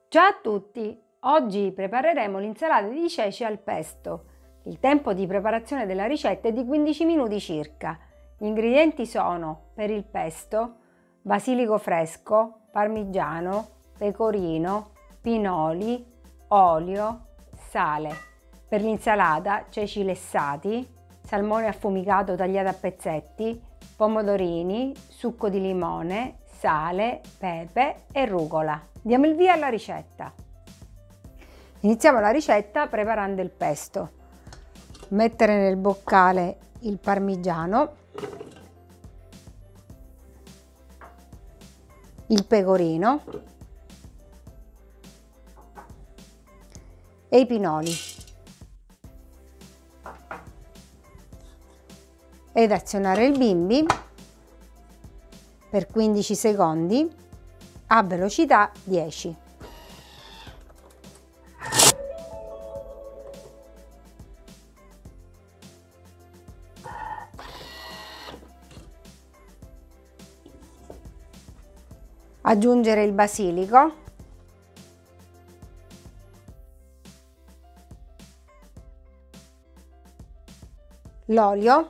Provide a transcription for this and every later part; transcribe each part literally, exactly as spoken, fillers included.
Ciao a tutti! Oggi prepareremo l'insalata di ceci al pesto. Il tempo di preparazione della ricetta è di quindici minuti circa. Gli ingredienti sono: per il pesto, basilico fresco, parmigiano, pecorino, pinoli, olio, sale. Per l'insalata, ceci lessati, salmone affumicato tagliato a pezzetti, pomodorini, succo di limone, sale, pepe e rucola. Diamo il via alla ricetta. Iniziamo la ricetta preparando il pesto. Mettere nel boccale il parmigiano, il pecorino e i pinoli ed azionare il bimbi per quindici secondi a velocità dieci. Aggiungere il basilico, l'olio,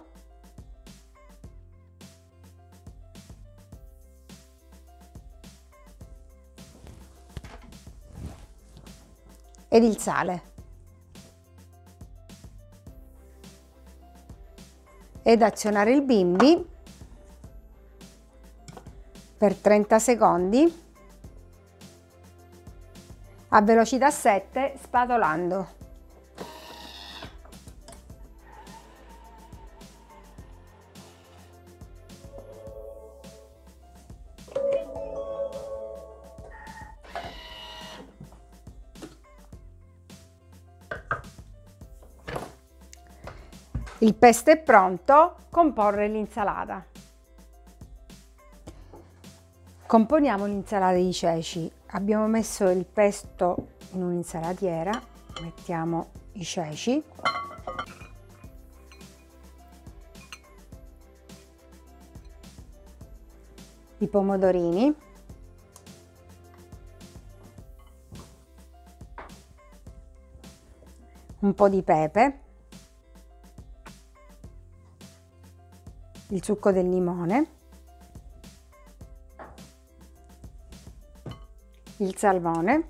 ed il sale ed azionare il bimbi per trenta secondi a velocità sette spatolando. Il pesto è pronto, comporre l'insalata. Componiamo l'insalata di ceci. Abbiamo messo il pesto in un'insalatiera, mettiamo i ceci, i pomodorini, un po' di pepe, il succo del limone, il salmone,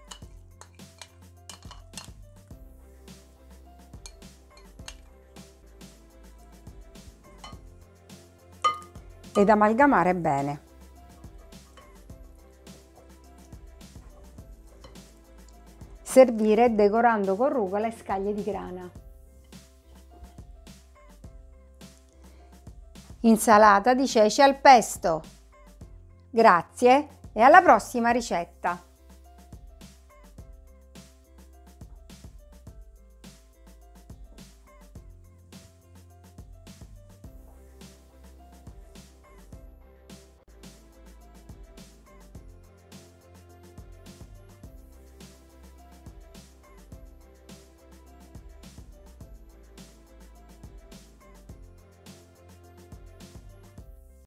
ed amalgamare bene. Servire decorando con rucola e scaglie di grana. Insalata di ceci al pesto. Grazie e alla prossima ricetta!